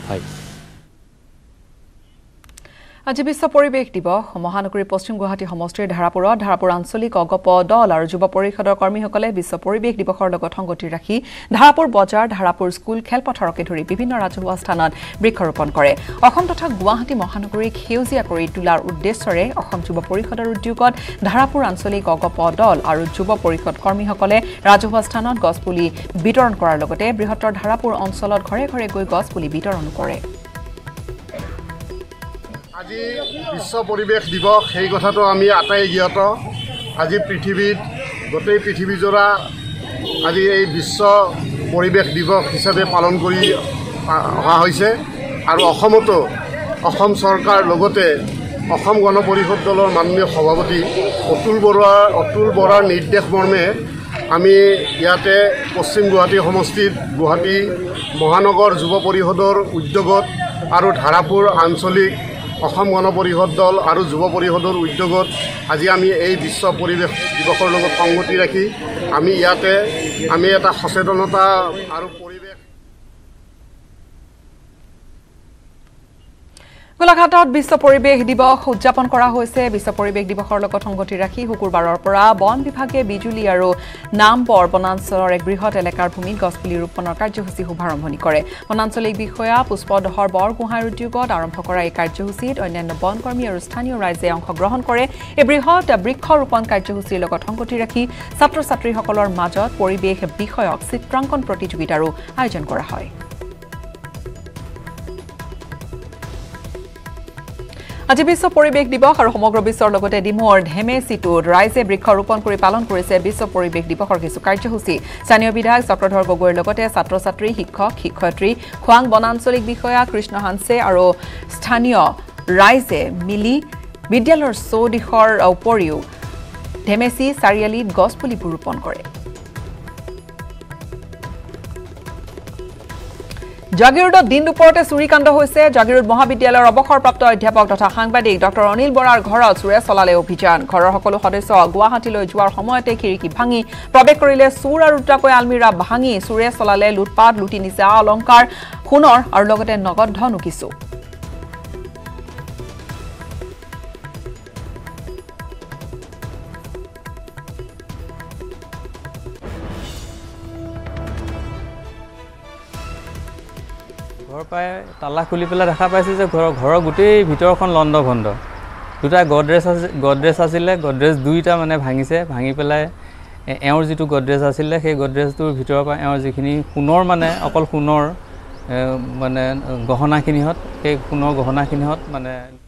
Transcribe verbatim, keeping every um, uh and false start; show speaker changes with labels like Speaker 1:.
Speaker 1: হয়
Speaker 2: আজি বিশ্ব পৰিৱেশ দিৱস মহানগৰী পশ্চিম গুৱাহাটী সমষ্টিৰ ধাৰাপুৰত ধাৰাপুৰ আঞ্চলিক অগপ দল আৰু যুৱ পৰিষদৰ কৰ্মীসকলে বিশ্ব পৰিৱেশ দিৱসৰ লগত সংগতি ৰাখি ধাৰাপুৰ বজাৰ ধাৰাপুৰ স্কুল খেলপথাৰকে ধৰি বিভিন্ন ৰাজহুৱা স্থানত বৃক্ষৰোপণ কৰে অসম তথা গুৱাহাটী মহানগৰীক সেউজীয়া কৰি তোলাৰ উদ্দেশ্যৰে অসম যুৱ পৰিষদৰ উদ্যোগত ধাৰাপুৰ আঞ্চলিক অগপ দল আৰু যুৱ পৰিষদ কৰ্মীসকলে ৰাজহুৱা স্থানত গছপুলি বিতৰণ কৰাৰ লগতে বৃহত্তৰ ধাৰাপুৰ অঞ্চলত ঘৰে ঘৰে গৈ গছপুলি বিতৰণ কৰে
Speaker 3: আজি বিশ্ব পৰিৱেশ দিৱস সেই কথাটো আমি আটাই জ্ঞাত আজি পৃথিৱীত গোটেই পৃথিৱীজোৰা আজি এই বিশ্ব পৰিৱেশ দিৱস হিচাপে পালন কৰি অহা হৈছে আৰু অসমতো অসম চৰকাৰ লগতে অসম গণ পৰিষদ দলৰ মাননীয় সভাপতি অতুল বৰুৱা অতুল বৰাৰ নিৰ্দেশ মৰ্মে আমি ইয়াতে পশ্চিম গুৱাহাটী সমষ্টিত গুৱাহাটী মহানগৰ যুৱ পৰিষদৰ উদ্যোগত আৰু ধাৰাপুৰ আঞ্চলিক অসম গণ পৰিষদ দল আৰু যুৱ পৰিষদৰ উদ্যোগত আজি আমি এই বিশ্ব পৰিৱেশ দিৱসৰ লগত সংগতি ৰাখি আমি ইয়াতে আমি এটা সচেতনতা আৰু পৰিৱেশ
Speaker 2: গোলাঘাটত বিশ্ব পৰিৱেশ দিৱস উদযাপন কৰা হৈছে বিশ্ব পৰিৱেশ দিৱসৰ লগত সংগতি ৰাখি শুকুৰবাৰৰ পৰা বন বিভাগে বিজুলী আৰু নামবৰ বনাঞ্চলৰ এক বৃহৎ এলেকাৰ ভূমিত গছপুলি ৰোপণৰ কাৰ্যসূচী শুভাৰম্ভণি কৰে বনাঞ্চলিক বিষয়া পুষ্পদহৰ বৰগোহাঁইৰ উদ্যোগত আৰম্ভ কৰা এই কাৰ্যসূচীত অন্যান্য বনকৰ্মী আৰু স্থানীয় ৰাইজে অংশগ্ৰহণ কৰে এই বৃহৎ বৃক্ষ ৰোপণ কাৰ্যসূচীৰ লগত সংগতি ৰাখি ছাত্ৰ ছাত্ৰীসকলৰ মাজত পৰিৱেশ বিষয়ক চিত্ৰাংকন প্ৰতিযোগিতাৰো আয়োজন কৰা হয় আজি বিশ্ব পৰিৱেশ দিৱস আৰু সমগ্ৰ বিশ্বৰ লগতে ডিমোৰ ধেমেচিটোত ৰাইজে বৃক্ষৰোপণ কৰি পালন কৰিছে বিশ্ব পৰিৱেশ দিৱসৰ কিছু কাৰ্যসূচী স্থানীয় বিধায়ক চক্ৰধৰ গগৈৰ লগতে ছাত্ৰ ছাত্ৰী শিক্ষক শিক্ষয়িত্ৰী খোৱাং বনাঞ্চলিক বিষয়া কৃষ্ণ হানছে আৰু স্থানীয় ৰাইজে মিলি বিদ্যালয়ৰ চৌদিশৰ উপৰিও ধেমেচি চাৰিআলিত গছপুলিবোৰ ৰোপণ কৰে জাগিৰোডত দিন দুপৰতে চুৰিকাণ্ড হৈছে জাগিৰোড মহাবিদ্যালয়ৰ অৱসৰপ্ৰাপ্ত অধ্যাপক তথা সাংবাদিক ডক্টৰ অনিল বৰাৰ ঘৰত চুৰে চলালে অভিযান ঘৰৰ সকলো সদস্য গুৱাহাটীলৈ যোৱাৰ সময়তে খিৰিকী ভাঙি প্ৰৱেশ কৰিলে চুৰ আৰু দুটাকৈ আলমিৰা ভাঙি চুৰে চলালে লুটপাট লুটি নিছে অলংকাৰ সোণৰ আৰু লগতে নগদ ধনো কিছু
Speaker 1: ঘৰ পাই তালা খুলি পেলাই দেখা পাইছে যে ঘৰৰ ঘৰৰ গোটেই ভিতৰখন লণ্ড ভণ্ড দুটা গডৰেজ আছে গডৰেজ আছিলে গডৰেজ দুইটা মানে ভাঙিছে ভাঙি পেলাই এওঁৰ যিটো গডৰেজ আছিলে সেই গডৰেজটোৰ ভিতৰৰ পৰা এওঁৰ যিখিনি সোণৰ মানে অকল সোণৰ মানে গহনাখিনিহঁত সেই সোণৰ গহনাখিনিহঁত মানে